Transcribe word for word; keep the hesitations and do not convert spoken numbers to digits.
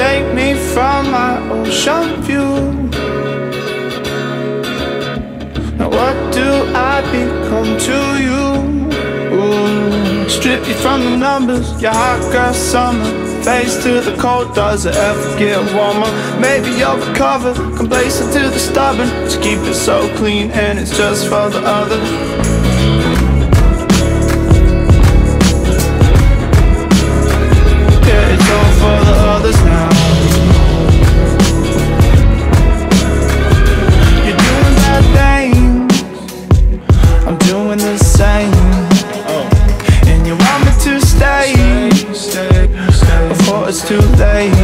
take me from my ocean view. Now what do I become to you? Ooh, strip you from the numbers, your hot girl summer, face to the cold, does it ever get warmer? Maybe you'll recover, complacent to the stubborn, just keep it so clean and it's just for the others. Yeah, it's all for the others now. You're doing bad things, I'm doing the same. And you want me to stay before it's too late.